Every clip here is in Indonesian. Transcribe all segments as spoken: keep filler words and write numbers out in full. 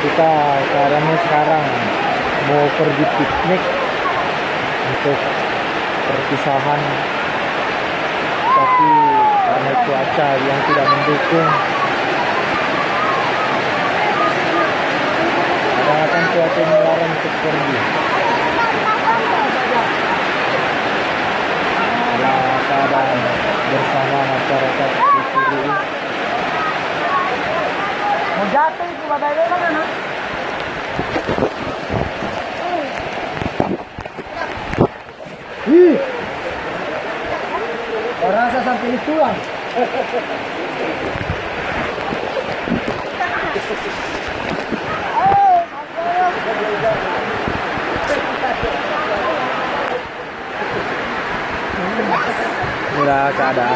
Kita keadaannya sekarang mau pergi piknik untuk perpisahan, tapi karena cuaca yang tidak mendukung, kadang-kadang cuaca melarang untuk pergi. Adalah keadaan bersama masyarakat di sini. Mau jatuh itu badainya mana? Ih, rasa sampai ituan. Inilah keadaan.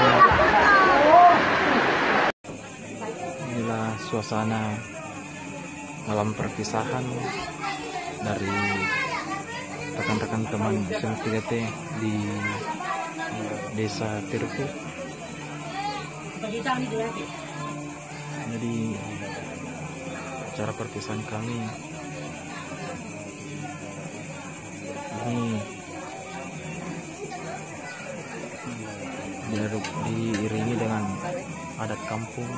Inilah suasana malam perpisahan dari rekan-rekan teman S M tiga T di Desa Tirku. Jadi acara perpisahan kami ini diiringi dengan adat kampung.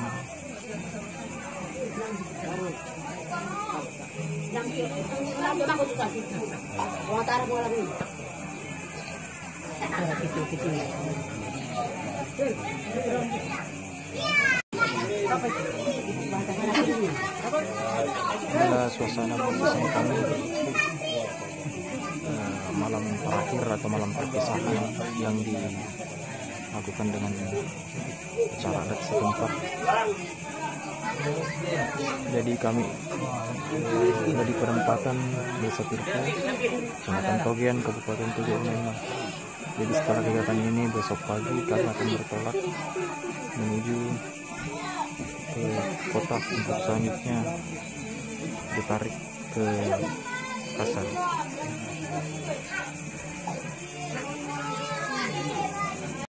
Inilah suasana perpisahan kami, uh, malam terakhir atau malam perpisahan yang dilakukan dengan acara adat setempat. Jadi kami uh, di perempatan Desa Tirku, Kecamatan Togian, Kabupaten Togian memang. Jadi setelah kegiatan ini besok pagi kami akan bertolak menuju ke kota untuk selanjutnya ditarik ke Kasar.